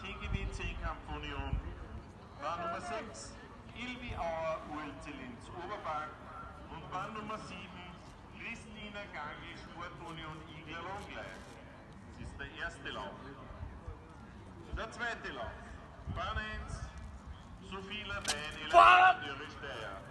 TGWC Kampfunion. Bahn Nummer 6, Ilvi Auer ULC Linz Oberberg. Und Bahn Nummer 7, Christina Gangl Sportunion Igler Longlein. Das ist der erste Lauf. Der zweite Lauf. Bahn 1, Sophie Labein, Elena Steyr.